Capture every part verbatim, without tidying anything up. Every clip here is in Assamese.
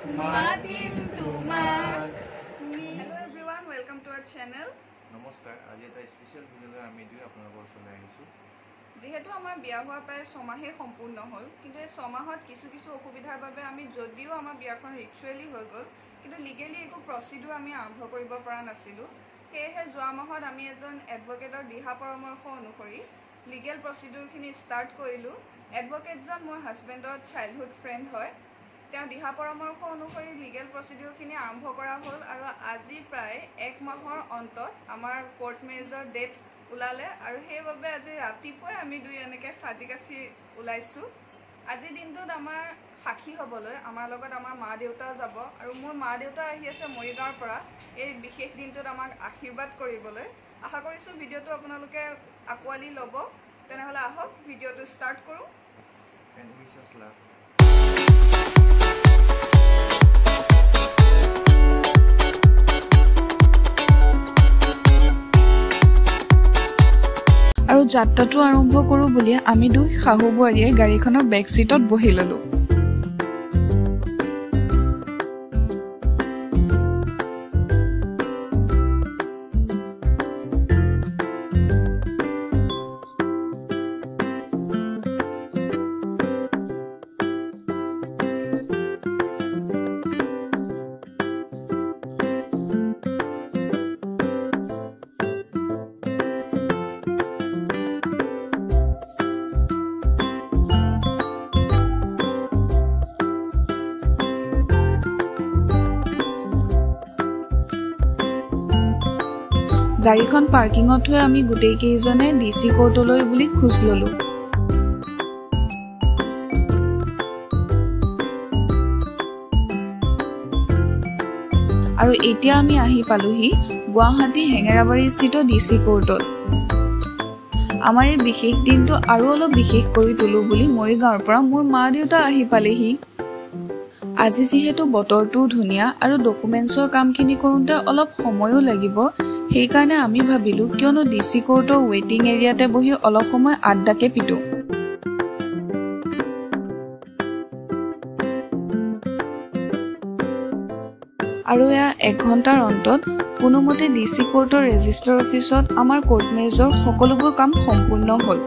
মাতিম তোমাক। Hello everyone, welcome to our channel. নমস্কাৰ, আজি এটা স্পেশাল ভিডিও লৈ আমি দুই আপোনালোকৰ ওচৰলৈ আহিছো। যেহেতু আমাৰ বিয়া হোৱা প্ৰায় ছমাহে সম্পূৰ্ণ হ'ল, কিন্তু এই ছমাহত কিছু কিছু অসুবিধাৰ বাবে আমি যদিও আমাৰ বিয়াখন ৰিচুৱেলি হৈ গ'ল, কিন্তু লিগেলি একো প্ৰচিডিউৰ আমি আৰম্ভ কৰিব পৰা নাছিলোঁ। সেয়েহে যোৱা মাহত আমি এজন এডভকেটৰ দিহা পৰামৰ্শ অনুসৰি লিগেল প্ৰচিডিউৰখিনি ষ্টাৰ্ট কৰিলোঁ। এডভকেটজন মোৰ হাজবেণ্ডৰ চাইল্ডহুড ফ্ৰেণ্ড হয়। তেওঁ দিহা পৰামৰ্শ অনুসৰি লিগেল প্ৰচিডিউৰখিনি আৰম্ভ কৰা হ'ল আৰু আজি প্ৰায় এক মাহৰ অন্তত আমাৰ কোৰ্ট মেৰেজৰ ডেট ওলালে আৰু সেইবাবে আজি ৰাতিপুৱাই আমি দুই এনেকৈ সাজি কাচি ওলাইছোঁ। আজিৰ দিনটোত আমাৰ সাক্ষী হ'বলৈ আমাৰ লগত আমাৰ মা দেউতাও যাব আৰু মোৰ মা দেউতা আহি আছে মৰিগাঁৱৰ পৰা এই বিশেষ দিনটোত আমাক আশীৰ্বাদ কৰিবলৈ। আশা কৰিছোঁ ভিডিঅ'টো আপোনালোকে আঁকোৱালি ল'ব। তেনেহ'লে আহক ভিডিঅ'টো ষ্টাৰ্ট কৰোঁ। And wish us luck. আৰু যাত্ৰাটো আৰম্ভ কৰোঁ বুলি আমি দুই শাহু বোৱাৰীয়ে গাড়ীখনৰ বেক চিটত বহি ল'লোঁ। গাড়ীখন পাৰ্কিঙত থৈ আমি গোটেই কেইজনে ডি চি কোৰ্টলৈ বুলি খোজ ল'লোঁ। আৰু এতিয়া আমি আহি পালোহি গুৱাহাটী হেঙেৰাবাৰী স্থিত ডি চি কোৰ্টত। আমাৰ এই বিশেষ দিনটো আৰু অলপ বিশেষ কৰি তোলোঁ বুলি মৰিগাঁৱৰ পৰা মোৰ মা দেউতা আহি পালেহি। আজি যিহেতু বতৰটোও ধুনীয়া আৰু ডকুমেণ্টছৰ কামখিনি কৰোঁতে অলপ সময়ো লাগিব, সেইকাৰণে আমি ভাবিলোঁ কিয়নো ডি চি কোৰ্টৰ ৱেইটিং এৰিয়াতে বহি অলপ সময় আড্ডাকে পিতোঁ। আৰু এয়া এঘণ্টাৰ অন্তত কোনোমতে ডি চি কোৰ্টৰ ৰেজিষ্টাৰ অফিচত আমাৰ কোৰ্ট মেৰেজৰ সকলোবোৰ কাম সম্পূৰ্ণ হ'ল।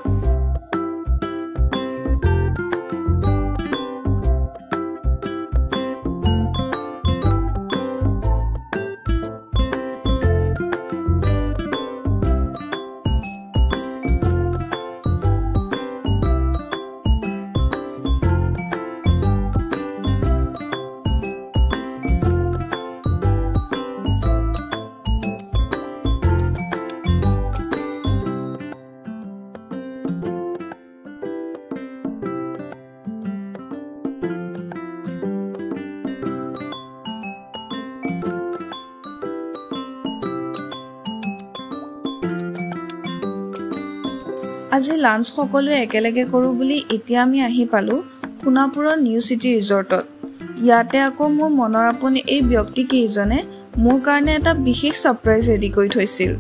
আজি লাঞ্চ সকলোৱে একেলগে কৰোঁ বুলি এতিয়া আমি আহি পালোঁ সোণাপুৰৰ নিউ চিটি ৰিজৰ্টত। ইয়াতে আকৌ মোৰ মনৰ আপোন এই ব্যক্তিকেইজনে মোৰ কাৰণে এটা বিশেষ ছাৰপ্ৰাইজ ৰেডি কৰি থৈছিল।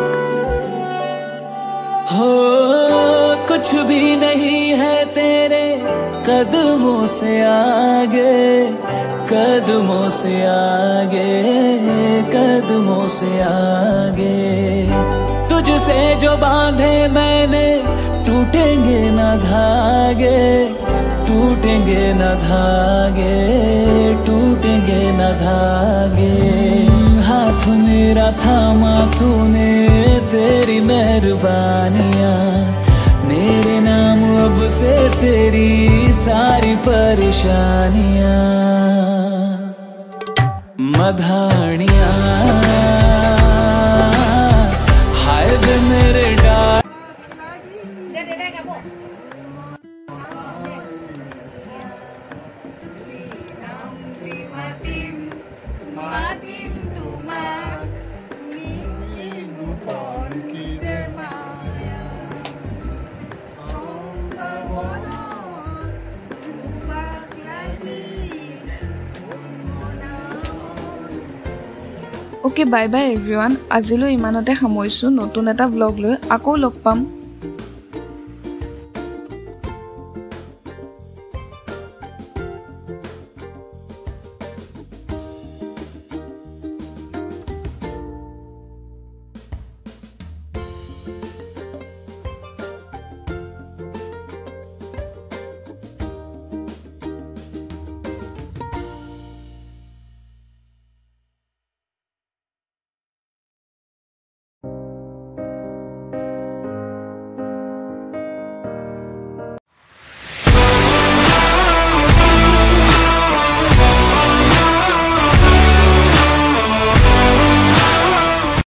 हो कुछ भी नहीं है तेरे कदमों से आगे, कदमों से आगे, कदमों से आगे। तुझसे जो बांधे मैंने टूटेंगे न धागे, टूटेंगे न धागे, टूटेंगे न धागे। हाथ मेरा थामा तूने, तेरी मेहरबानियाँ मेरे नाम अब से तेरी सारी परेशानियाँ मधानियाँ हाय वे मेरे डाल। ओके, बाय बाय एभৰিৱান। আজিলৈ ইমানতে সামৰিছোঁ। নতুন এটা ব্লগ লৈ আকৌ লগ পাম।